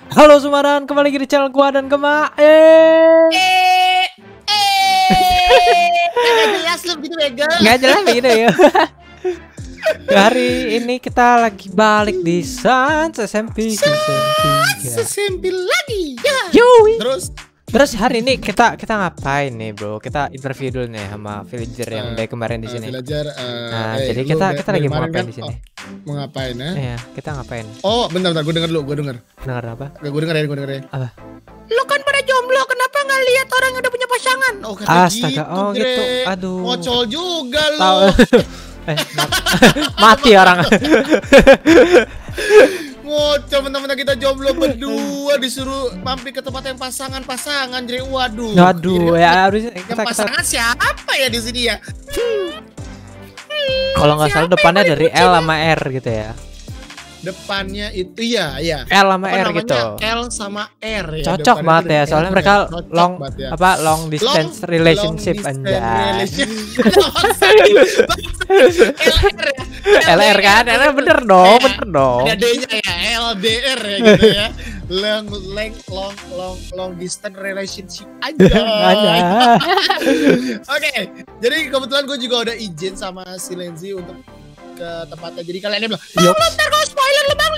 Halo Sumaran, kembali lagi di channel gua dan Gema. Nggak jelas lu gitu Mega. Nggak jelas begitu ya. Hari ini kita lagi balik di Sans SMP SMP lagi ya. Yoi. Terus hari ini kita ngapain nih bro? Kita interview dulu nih sama villager yang dari kemarin di sini. Villager. Nah, jadi kita lagi mau ngapain di sini? Mau ngapain ya? Iya, kita ngapain? Oh, bentar, gue denger dulu, gue denger. Dengar apa? Gue denger ya. Apa? Lo kan pada jomblo, kenapa nggak lihat orang yang udah punya pasangan? Oh, kata Astaga, gitu, oh gitu. Aduh. Ngocol juga lo. Tahu. Mati orang. Ngocol mentang-mentang kita jomblo berdua disuruh mampir ke tempat yang pasangan, jadi waduh. Aduh, ya harusnya Yang kita pasangan siapa ya di sini ya? kalau nggak salah depannya dari L sama R gitu ya. Depannya itu ya. L sama R namanya gitu. L sama R ya. Cocok Depannya banget itu ya, L soalnya ya. mereka Cocok banget ya. long distance relationship anjay. LR ya. LR kan? LR bener dong. Ada D-nya ya, LDR ya gitu ya. Long distance relationship aja. Oke, jadi kebetulan gue juga udah izin sama si Lenzi untuk ke tempatnya. Jadi kalian bilang, ntar kalau spoiler lu bang,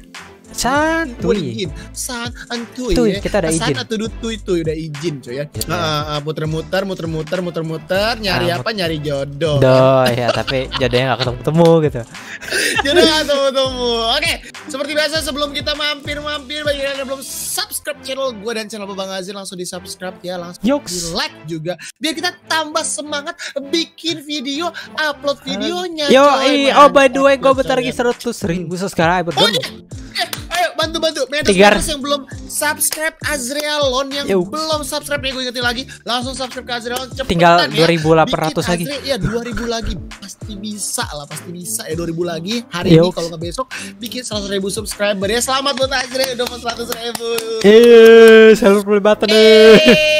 Santuy. Santuy. Kita ada izin. Tuh udah izin coy ya. Muter-muter, nyari nyari jodoh. Ya, tapi jodohnya gak ketemu gitu. Jodoh gak ketemu. Oke, seperti biasa sebelum kita mampir bagi kalian yang belum subscribe channel gue dan channel Bang Azil, langsung di subscribe ya, langsung di like juga biar kita tambah semangat bikin video, upload videonya. By the way, gue bentar lagi 100.000 subscriber. Ayo bantu Medes yang belum subscribe Azrealon, yang belum subscribe nih, gue ingetin lagi, langsung subscribe ke Azrealon cepetan. Tinggal ya. 2.800 lagi. Ya 2000 lagi pasti bisa ya, 2000 lagi hari ini, kalau nggak besok bikin 100.000 subscriber ya. Selamat buat Azre udah mau 100.000. Selalu button deh.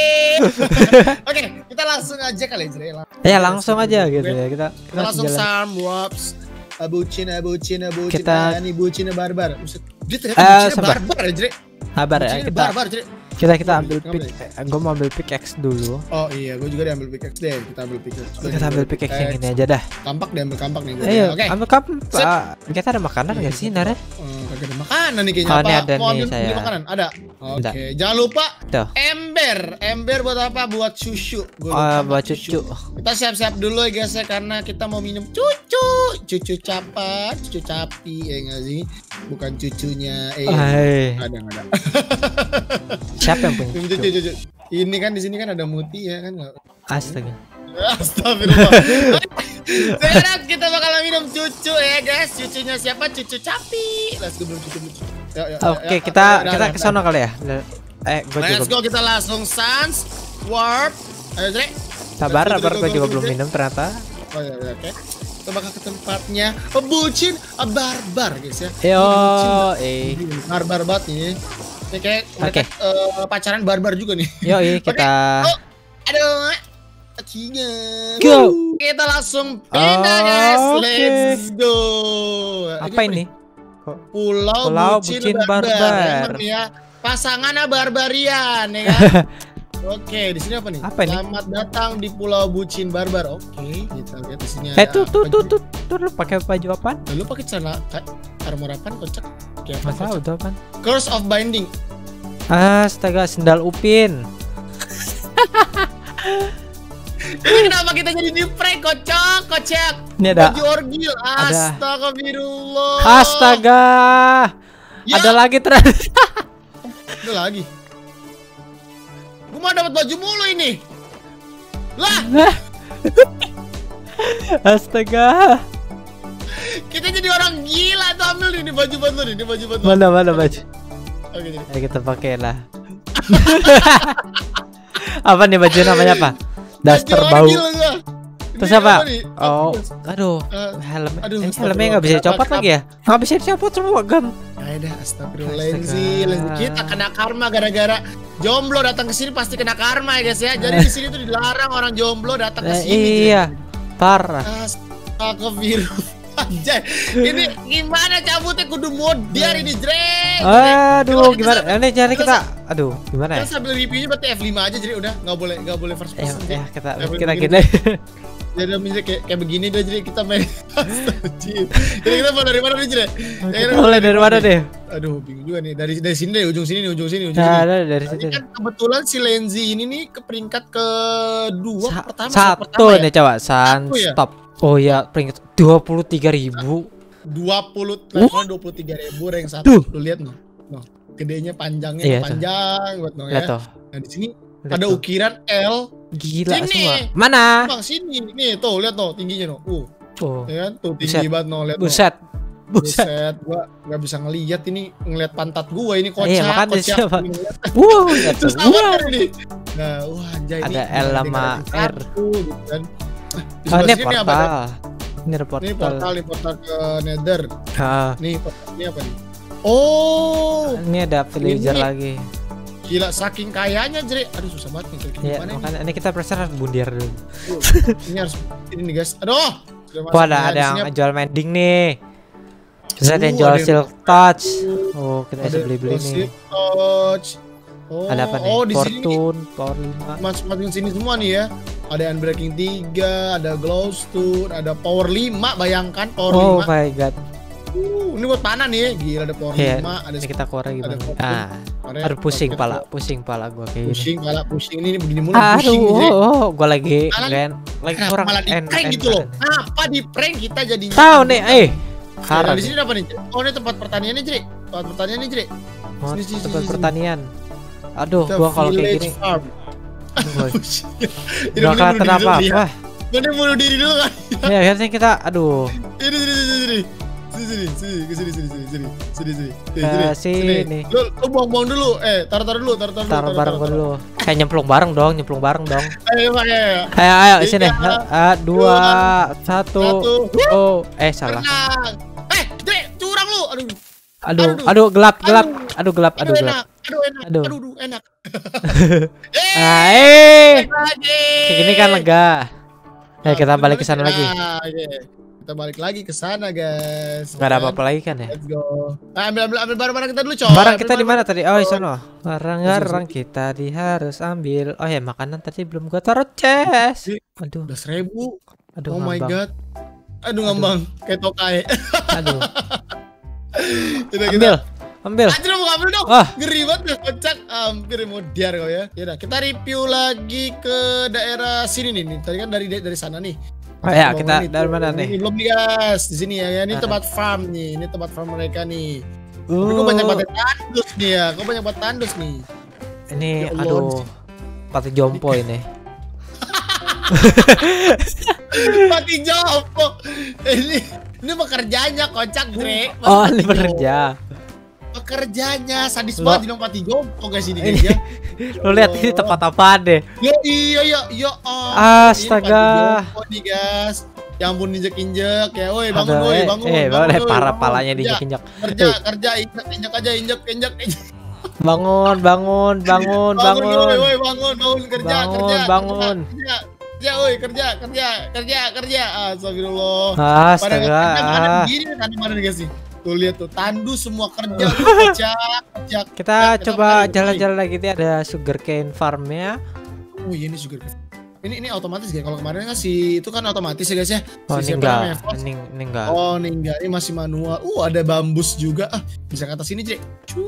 Oke, kita langsung aja kali Azre. Ya langsung aja gitu ya, kita langsung Samwaps. Bucin ini bucin barbar. Dia ternyata barbar ya, Jre. Sabar ya, kita ambil pick. Gue mau ambil pickaxe dulu. Oh iya, gue juga diambil pickaxe deh. Kita ambil pickaxe yang ini aja dah. Kampak nih gue. Ayo, ambil kampak. Kita ada makanan nggak sih, Nare? Kagak ada makanan nih kayaknya. Ini ada nih saya. Makanan ada. Oke, jangan lupa ember buat apa? Buat susu. Buat cucu. Kita siap-siap dulu ya guys ya, karena kita mau minum cucu capi ya nggak sih? Bukan cucunya ada. Siapa yang punya cucu? Ini kan di sini kan ada Muti ya kan? Astaga. Astagfirullah. Sekarang kita bakal minum cucu ya guys. Cucunya siapa? Cucu capi. Let's go cucu. Oke, kita ke sana kali ya. Let's go, kita langsung Sans Warp. Ayo Dre. Sabar, gue juga belum minum ternyata. Oh iya, oke. Kita bakal ke tempatnya bucin barbar guys ya. Barbar banget nih. Ini kayak mereka pacaran barbar juga nih. Kita. Aduh. Go. Kita langsung pindah guys. Let's go. Apa ini? Pulau bucin barbar. Ya. Pasangan barbarian ya kan. Oke, di sini apa nih? Selamat datang di Pulau Bucin Barbar. Oke, kita lihat di sini. Tuh lu pakai baju apa? Lu pakai celana armor apa? Kocak. Kayak apa? Tahu itu apa? Curse of Binding. Astaga, sendal Upin. Ini kenapa kita jadi di prank, kocak? Ini ada baju orgil. Astagfirullah. Astaga. Ya. Ada lagi ternyata. Ada lagi. Gue mau dapat baju mulu ini. Lah. Astaga. Kita jadi orang gila tuh, ambil ini baju bantu nih, Mana baju? Oke, jadi. Ayo kita pakai lah. Apa nih baju namanya apa? Daster bau. Terus apa? Oh, helmnya nggak bisa dicopot lagi ya? Nggak bisa dicopot semua gam. Aida, astagfirullah, Lenzi. Kita kena karma gara-gara jomblo datang ke sini, pasti kena karma ya guys ya. Jadi di sini tuh dilarang orang jomblo datang ke sini. Iya, parah. Astagfirullah. Anjay, ini gimana cabutnya kudu modern ini Jrek. Aduh, gimana? Ini jadi kita, aduh, gimana ya? Kita sambil reviewnya berarti F5 aja jadi udah nggak boleh first person. Ya, kita gini. Jadi kayak begini deh jadi kita main. Jadi kita mau dari mana nih Jrek? Mulai dari mana deh? Aduh, bingung juga nih. Dari sini deh, ujung sini. Nah, dari sini. Kan kebetulan si Lenzi ini nih ke peringkat kedua Satu nih coba, ya? stop. Oh ya, peringkat 23.000. 23.000 rank 1. Lu lihat noh. Gedenya panjangnya iya, panjang buat noh ya. Nah, di sini ada ukiran L. Gila sini. Semua. Mana? Bang sini. Nih, tuh lihat noh tingginya noh. Ya kan? Tuh tinggi banget noh, lihat noh. Buset, gua nggak bisa ngelihat pantat gua ini kocak. Iya, makanya siapa? Susah banget ini. Nah, anjay ini. Ada L sama R. Gitu kan. Ini portal. Ini portal ke Nether. Nih, ini apa nih? Ini ada villager lagi. Gila, saking kayanya Jrek. Aduh, susah banget nih. Iya, makanya ini kita pressure bundir dulu. Ini harus ini guys. Aduh. Wah, ada yang jual mending nih. Bisa ada yang jual silk touch. Kita bisa beli-beli nih. Silk touch. Ada apa nih? Di Fortune, sini Power 5. Masuk sini semua nih ya. Ada Unbreaking 3, ada Glowstone, ada Power 5, bayangkan Power 5. Oh my god. Ini buat panah nih. Gila, ada Power 5, ada kita keluar gimana? Aduh, pusing pala gua kayak gini. Pusing ini begini mulu pusing. Gua lagi kurang malah di prank gitu loh. Apa di prank kita jadinya? Tahu nih, Nah, di sini apa nih? Oh, ini tempat pertanian nih, Jrek. Tempat pertanian. Aduh, gua kalau kayak gini. Gak kelihatan apa-apa. Ini bunuh diri dulu kan? Ya, akhirnya kita, aduh. Sini. Lu buang-buang dulu. Taruh dulu. Taruh bareng gua dulu. Nyemplung bareng dong. Ayo. Ayo, sini. 2, 1. Salah. Jrek, curang lu. Aduh, gelap. Enak. Kayak gini kan lega. Kita balik ke sana lagi. Kita balik lagi ke sana, guys. Gak ada apa-apa lagi kan ya? Let's go. Ambil barang-barang kita dulu, coy. Barang kita di mana tadi? Oh, di sana. Barang kita harus ambil. Oh ya, makanan tadi belum gua taruh chest. Aduh. 11.000. Aduh, oh my god. Aduh, ngambang kayak tokai. Aduh. Ambil. Anjir, mau ngambil dong. Ngeri banget, kocak. Hampir mau diar kau ya. Yaudah, kita review lagi ke daerah sini nih. Tadi kan dari sana nih. Kita dari mana nih? Ini belum nih, guys. Di sini ya. Ini tempat farm nih. Ini tempat farm mereka nih. Tapi kok banyak banget tandus nih ya. Kok banyak banget tandus nih. Ini aduh. Pati jompo ini. Pati jompo. Ini pekerjaannya kocak, Jrek. Ini pekerja. Pekerjanya sadis banget di Pati jompo guys ini guys ya. Lo lihat ini tempat apa deh? Iya. Astaga. Ini guys. Ya ampun, injek ya. Woi, bangun. Bangun. Parah palanya diinjek-injek. Kerja, injek. Bangun. Woi, bangun kerja. Ya, woi, kerja. Astagfirullah. Astaga. Mana nih guys nih? Tuh lihat tuh, tandus semua kerja. Kocak. Kita coba jalan-jalan lagi nih, ada sugarcane farmnya. Oh iya, ini sugarcane. Ini otomatis ya. Kalau kemarin kan itu kan otomatis ya guys ya. Ini enggak. Oh, ini enggak. Ini masih manual. Ada bambus juga. Bisa ke atas sini, Jrek.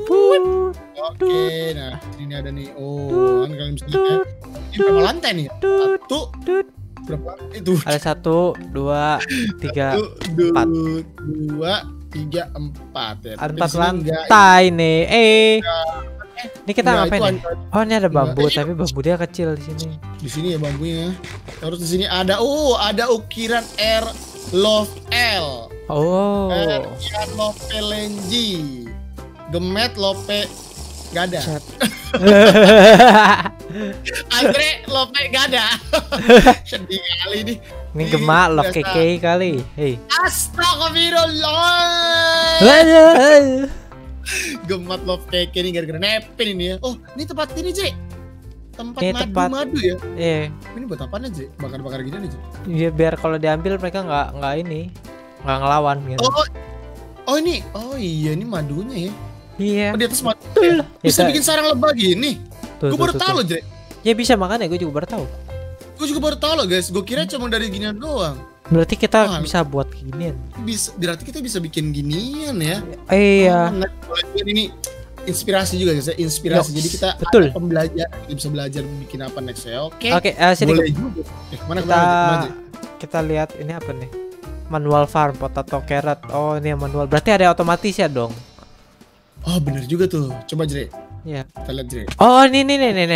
Oke, nah ini ada nih. Kan kalian bisa lihat ya. Ini berapa lantai nih? Berapa? Itu. Ada 1, 2, 3, 4. 4 ya. 4 lantai nih. Ini kita ngapain nih? Oh, ini ada bambu, tapi bambu dia kecil di sini. Di sini ya bambunya. Terus di sini ada ukiran R Love L. R Lope Lenji. Gemet Lope Gada. Andre Lope Gada. Sedih kali nih. Ini gemak Love KK kali. Astagfirullah. Gemat Love KK ini gara-gara nepin ini ya. Oh, ini tempat ini, Jrek. Tempat madu ya. Iya. Ini buat apaan aja? Bakar-bakar gini aja. Iya, biar kalau diambil mereka nggak ini. nggak ngelawan gitu. Oh ini, oh iya ini madunya ya. Iya. Oh, di atas madu. Ya? Bisa bikin sarang lebah gini. Gue baru tahu loh, Jre. Ya bisa, makanya gue juga baru tahu. Gue juga baru tahu loh guys. Gue kira cuma dari ginian doang. Berarti kita bisa buat ginian. Berarti kita bisa bikin ginian ya. Iya. Ini inspirasi juga guys, inspirasi. Jadi kita betul. Pembelajaran, kita bisa belajar bikin apa next ya. Oke. Sini. Boleh juga. Mana kita lihat ini apa nih? Manual farm, potato, carrot. Oh, ini yang manual. Berarti ada otomatis ya dong. Oh, bener juga tuh. Coba Jre. Iya. Kita lihat Jre. Oh, nih.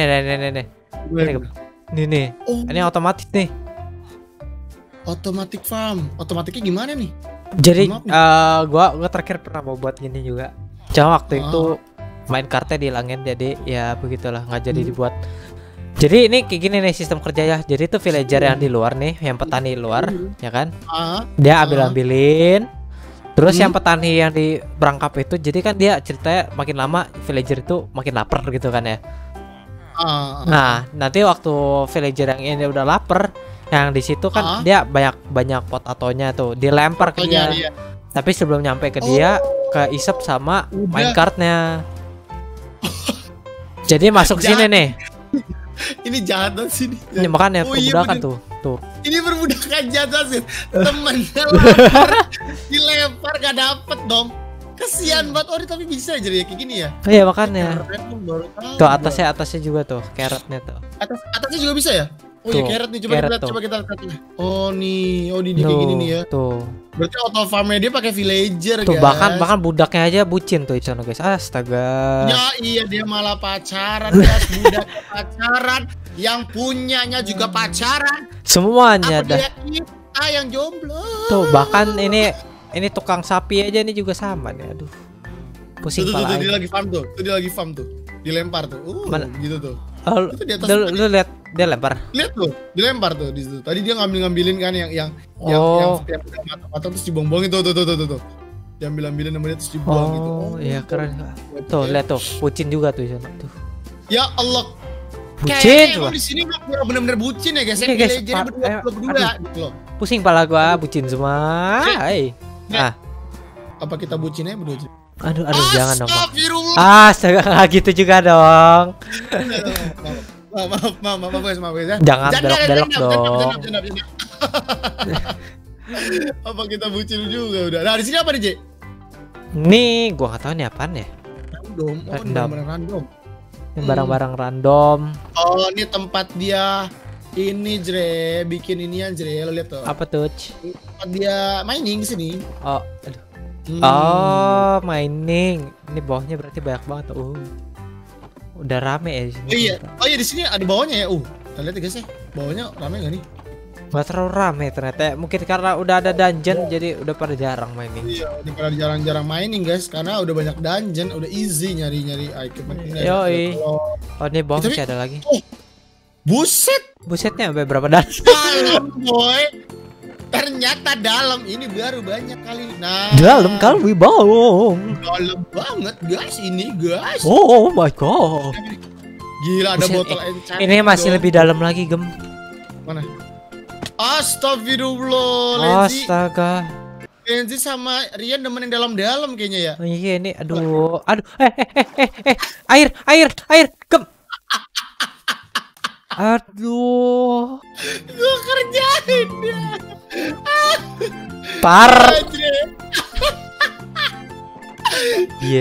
Nih. Oh. Ini otomatis nih. Automatic farm. Otomatiknya gimana nih? Jadi gua terakhir pernah mau buat gini juga. Cuma waktu itu main kartnya dihilangin, jadi ya begitulah, nggak jadi dibuat. Jadi ini kayak gini nih sistem kerja ya. Jadi tuh villager yang di luar nih, yang petani luar, ya kan? Dia ambilin. Terus yang petani yang di perangkap itu, jadi kan dia ceritanya makin lama villager itu makin lapar gitu kan ya. Nah, nanti waktu villager yang ini udah lapar, yang di situ kan dia banyak potatonya tuh dilempar ke dia. Iya. Tapi sebelum nyampe ke dia, keisep sama minecartnya. Jadi masuk sini nih. Ini jahat banget sini. Ini makanya perbudakan tuh. Ini perbudakan jahat sih. Temennya lapar, dilempar gak dapet dong. Kasian banget. Oh, tapi bisa aja ya kayak gini ya. Iya makanya. Tuh atasnya juga tuh, carrotnya tuh. Atasnya juga bisa ya? Oh iya, carrot nih, coba kita lihat. Oh nih, oh ini kayak gini nih ya. Tuh. Berarti auto farmnya dia pakai villager, tuh, guys. Bahkan budaknya aja bucin tuh itu guys. Astaga. Ya iya, dia malah pacaran, guys. Budak pacaran, yang punyanya juga pacaran. Semuanya dah. Kita yang jomblo. Tuh, bahkan ini tukang sapi aja ini juga sama nih. Aduh. Pusing tuh, dia lagi farm tuh. Dia lagi farm tuh. Dilempar tuh. Gitu tuh. Lu lihat dia lempar. Lihat tuh, dilempar tuh di situ. Tadi dia ngambilin kan yang setiap mata terus dibuang itu tuh. Diambil-ambilin sama dia terus dibuang gitu. Oh, iya keren. Tuh, lihat tuh, bucin juga tuh di sana tuh. Ya Allah. Bucin tuh. Di sini bener-bener bucin ya guys. Jadi berdua gitu loh. Pusing pala gua, bucin semua. Hai. Nah. Apa kita bucinnya berdua aja? Aduh, jangan dong. Astaga, gitu juga dong. Maaf guys ya. Jangan belok-belok dong. Apa kita bucin juga udah. Nah, di sini apa nih, J? Nih, gua nggak tahu nih apaan ya. Random. Ini barang-barang random. Oh, ini tempat dia ini Jre, bikin inian Jre, lo lihat tuh. Apa tuh? Tempat dia mining sini. Oh, aduh. Oh, mining. Ini bawahnya berarti banyak banget tuh. Udah rame ya di sini. Oh iya di sini ada bawahnya ya. Kita lihat ya guys ya. Bawahnya rame enggak nih? Gak terlalu rame ternyata. Mungkin karena udah ada dungeon jadi udah pada jarang mining. Iya, udah pada jarang-jarang mining guys karena udah banyak dungeon, udah easy nyari-nyari item. Yoi. Oh, ini bawah masih ada lagi. Buset. Busetnya sampai berapa dan? Dalam boy. Ternyata dalam ini baru banyak kali. Nah, dalam kali bawang. Dalam banget guys ini guys. Oh my god. Gila ada botol enchant. Ini masih lebih dalam lagi, Gem. Mana? Astagfirullah. Astaga. Lenzi sama Rian demen yang dalam-dalam kayaknya ya. Oh, iya ini aduh. Air, Gem. Aduh. Gue kerjain dia. Par. Iya.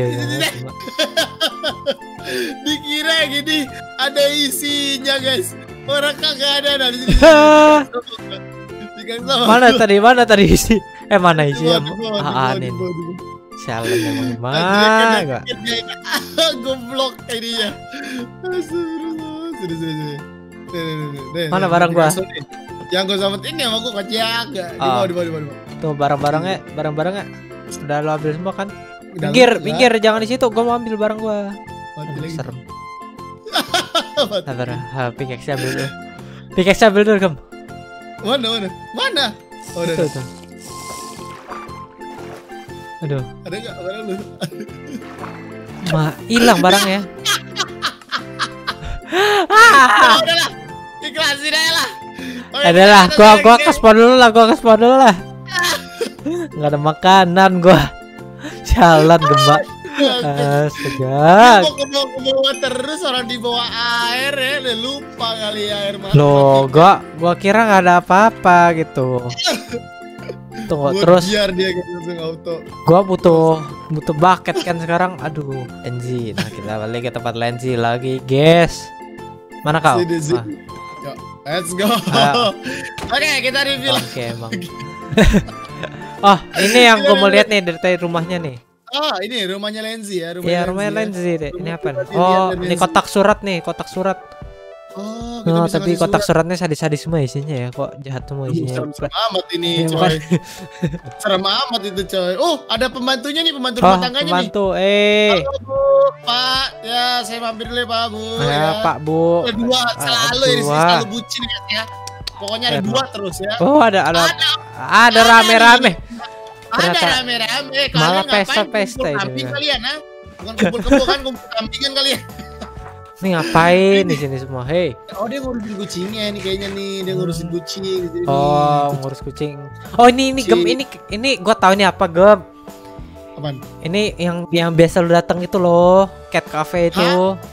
Dikira gini ada isinya guys. Orang kagak ada dari sini. Mana tadi isi? Mana isinya? Ini. Sialan emang gimana? Goblok ininya. Mana barang gua? Yang gua selamatin ini sama gua jaga. Di bawah. Tuh barang-barangnya udah lo ambil semua kan? Minggir, jangan di situ. Gua mau ambil barang gua. Serem. Sabar, pickaxe ambil dulu. Pickaxe ambil dulu, Gem. Mana? Oh, udah. Tuh. Aduh. Ada enggak barang lu? Hilang barangnya. Udahlah. Ikhlasin aja lah. Adalah, gua ke spawn dulu lah. nggak ada makanan gua. Jalan gembak. Astaga. Mau ke bawah terus orang di bawah air ya, lupa kali ya air mata. Loh, gua kira nggak ada apa-apa gitu. Tunggu terus. Biar dia langsung auto. Gua butuh bucket kan sekarang. Aduh, Lenzi. Nah, kita balik ke tempat Lenzi lagi, guys. Mana kau? Sini. Yo, let's go. Oke, kita review. Oke, emang. Oh, ini yang gua mau lihat nih dari rumahnya nih. Oh, ini rumahnya Lenzi ya, Iya, rumahnya Lenzi deh. Ini apa nih? Oh, ini kotak surat nih, kotak surat. Oh, Oh, tapi kotak suratnya sadis-sadis semua isinya ya. Kok jahat semua isinya. Serem amat ini, Iya, coy. Serem amat itu, coy. Oh, ada pembantunya nih, pembantu Oh, rumah tangganya pembantu. nih. Halo, Bu, Pak. Ya, saya mampir dulu ya, Pak, Bu. Ya, Pak, Bu. Ada dua, selalu ini dua. selalu bucin ya. Pokoknya ada dua terus ya. Oh, ada rame-rame. Ada Ternyata rame-rame. malah Kalian ngapain pesta-pesta kumpul ini, kambing ya. kalian, ha? Bukan kumpul-kumpul kan, kumpul kambingan kalian. Ini ngapain di sini semua? Hei. Oh, dia ngurusin kucingnya nih kayaknya nih, dia ngurusin kucing di sini. Oh, ngurus kucing. Oh, ini Gem, ini gua tahu ini apa, Gem. Apaan? Ini yang biasa lu datang itu loh, Cat Cafe itu.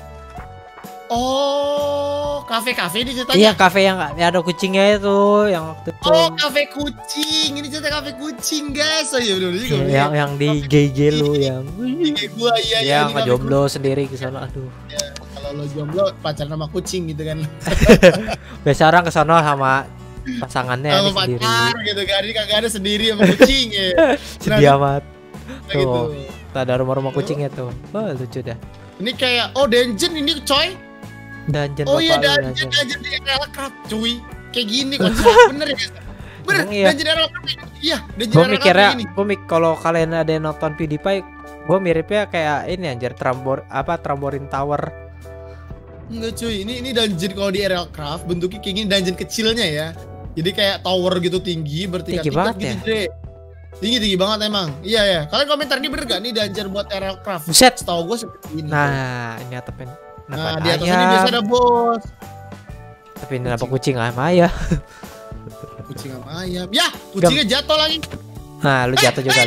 Oh, kafe-kafe ini ceritanya. Iya, kafe yang ada kucingnya itu, yang waktu itu. Oh, kafe kucing. Ini cerita kafe kucing, guys. Oh iya benar juga. Yang di GG lu yang Gua iya ya ini kafe ngejomblo sendiri ke sana. Aduh. Ya, kalau lo jomblo pacaran sama kucing gitu kan. Biasa orang ke sana sama pasangannya Sama ini sendiri. pacar gitu kan. Ini kagak ada sendiri sama kucing ya. Sedih amat. Gitu. Tuh. Ada rumah-rumah kucingnya tuh. Oh, lucu dah. Ini kayak dungeon ini coy. Dungeon Oh iya bapak lu, dungeon di Aircraft cuy. Kayak gini kok bener ya. Bener, Emang iya? dungeon Aircraft. Iya, dungeon Gue Aircraft mikirnya, ini. kalau kalian ada yang nonton PewDiePie, gue miripnya kayak ini anjir, Tramborin Tower. Enggak cuy, ini dungeon kalau di Aircraft bentuknya kayak gini, dungeon kecilnya ya. Jadi kayak tower gitu tinggi bertingkat-tingkat gitu, ya? Dre. Tinggi banget emang. Iya ya. Kalian komentar ini bener gak nih dungeon buat Aircraft? Buset. Setahu gue seperti ini. Nah, ini atapnya. Nah, di atas ini biasa ada bos. Tapi ini apa kucing sama ayah. Kucing sama ayam. Ya, kucingnya jatuh lagi. Nah, lu jatuh juga lu.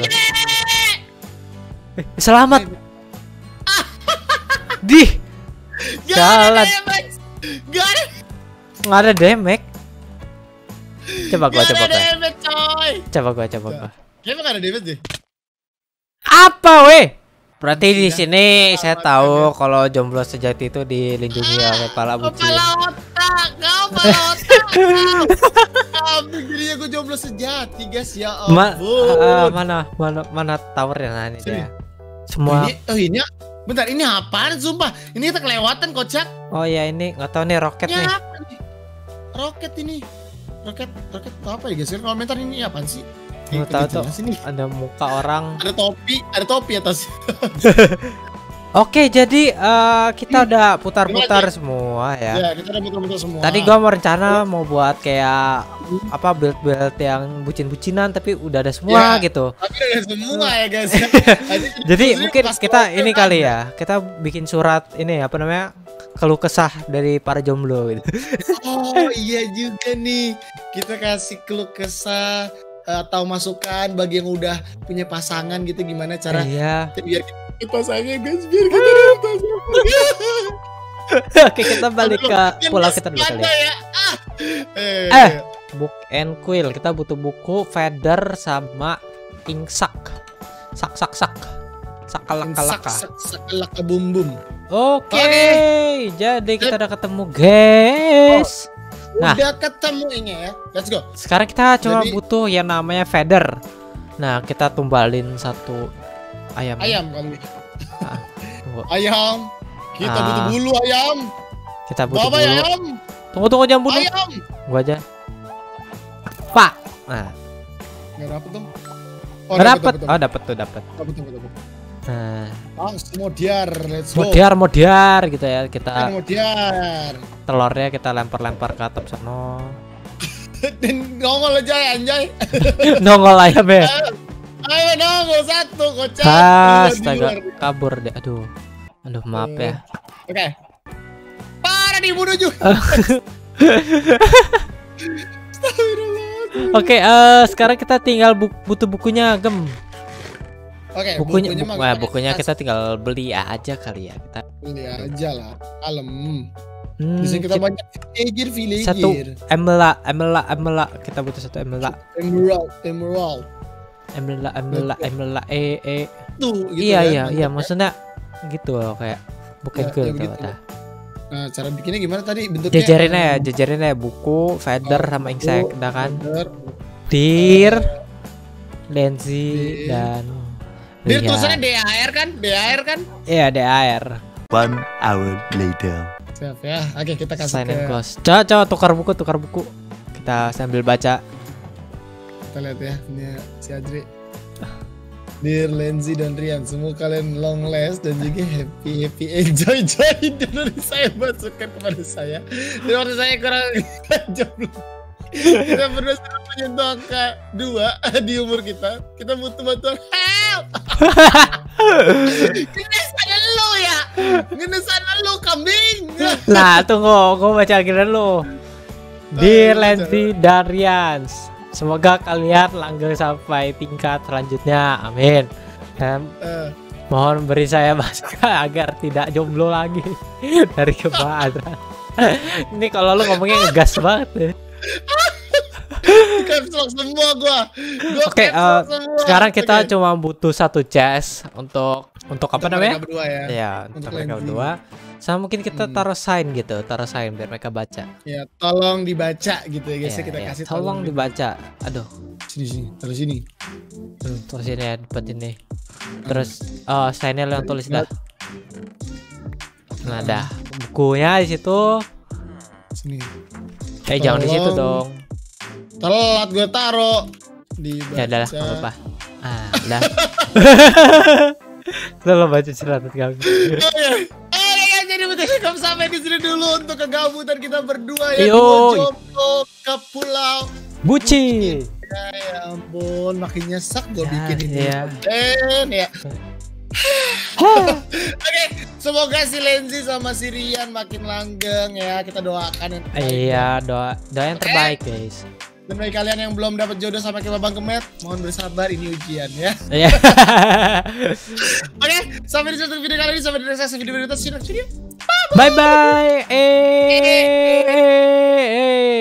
Selamat. Di. Jalan. Nggak ada damage. Coba gua. damage, coy. Coba gua. Kayaknya nggak ada damage deh. Apa weh? Berarti di sini saya tahu kalau jomblo sejati itu dilindungi oleh kepala bucin. Kepala otak. Jadinya gue jomblo sejati, guys, ya ampun. Mana towernya nah ini Sini. dia. Semua. Ini bentar, ini apaan sumpah? Ini kita kelewatan kocak. Oh ya ini nggak tahu nih roket nih. Apa nih? Roket ini. Roket apa ya guys? Komentar ini apaan sih? Nggak tahu tuh. Ada muka orang. Ada topi atas. Oke, jadi kita udah putar-putar semua ya. Ya, kita udah muter-muter semua. Tadi gua rencana mau buat kayak apa build yang bucin-bucinan tapi udah ada semua Ya, gitu. Tapi udah semua ya guys. Jadi mungkin kita ini kali ya, kita bikin surat ini apa namanya? Keluh kesah dari para jomblo gitu. Oh iya juga nih. Kita kasih keluh kesah atau masukan bagi yang udah punya pasangan gitu, gimana cara Iya. biar kita pasangan guys, biar kita dapat pasangan. Oke, kita balik ke pulau kita dulu kali ya. Book and quill, kita butuh buku, feather sama ingsak. Sakalaka. Sakalaka bum bum. Oke, jadi kita udah ketemu guys. Nah, udah ketemunya ya. Let's go. sekarang kita cuma Jadi- butuh yang namanya feather. Nah, kita tumbalin satu ayam. Ayam kali. Nah, tunggu. Ayam. Kita butuh bulu ayam. Kita butuh Bawa bulu. ayam. Tunggu jangan bunuh. Ayam. Gua aja. Pak. Nah, Nggak dapet dong. dapat. Oh, dapat. Dapet. Nah, Langsung modiar. Let's go. modiar gitu ya. Kita Modiar. telurnya kita lempar ke atap sana. Dan nongol aja anjay. Nongol ayam ya. Ayo nongol satu kocak. Astaga, kabur deh. Aduh, maaf ya. Oke. Parah dibunuh juga. Astagfirullah. Oke, sekarang kita tinggal butuh bukunya, Gem. Oke, Bukunya kita tinggal beli aja kali ya. Kita beli aja lah, kalem. Di sini kita banyak villager. Satu emerald. Kita butuh satu emerald. Emerald. Tuh, gitu iya, maksudnya gitu loh, kayak bukan Ya, ke begitu. Nah, cara bikinnya gimana tadi bentuknya? jajarin aja buku, feather sama insect, udah kan? Feather. Deer, Lenzi Deer. dan Dir Rian. tulisannya DAR kan? Iya, DAR. 1 hour later. Siap ya. Oke, kita kasih Sign and ke close. Coba tukar buku. Kita sambil baca. kita lihat ya, ini si Adri. Dear Lenzi dan Rian, semua kalian long last dan juga happy enjoy dari saya masukkan kepada saya. Terima kasih saya kurang jomblo. Kita berdua sudah menyentuh angka 2 di umur kita. Kita butuh bantuan help. Ngenesan lu ya. Ngenesan lu kambing. Nah, tunggu, gua baca giliran lu. Dear Lenzi dan Rian, semoga kalian langgeng sampai tingkat selanjutnya. Amin. Dan mohon beri saya masukan agar tidak jomblo lagi dari kebahagiaan. Ini kalau lu ngomongnya ngegas banget deh. Caps lock semua gua. Oke, caps lock semua. sekarang kita Oke. cuma butuh satu chest untuk apa Untuk namanya? mereka berdua ya. Ya, Untuk untuk mereka Lenzi. berdua. Sama mungkin kita taruh sign gitu, biar mereka baca. Ya, tolong dibaca gitu ya guys. Ya, Kita ya, kasih tolong dibaca. Aduh, sini, taruh sini. terus ini ya dapat ini. Terus signnya yang tulis dah. Nah, dah. Bukunya di situ. Sini. Jangan di situ dong. Telat gue taruh dibaca. Ya udah lah, nggak apa-apa. Udah. Lo baca silakan kami. Oke guys, jadi betul kamu sampai di sini dulu untuk kegabutan kita berdua ya. Yo. Jomblo ke pulau. Buci. Ya ampun, makin nyesek gue Ya, bikin ini. iya. Dan ya. Oke, semoga si Lenzi sama si Rian makin langgeng ya. Kita doakan yang terbaik. Iya, doa yang terbaik, guys. Dan bagi kalian yang belum dapat jodoh sama kayak Babang Kemet, mohon bersabar, ini ujian ya. Iya. Oke, sampai di satu video kali ini, sampai di next video berikutnya. See you next video. Bye bye.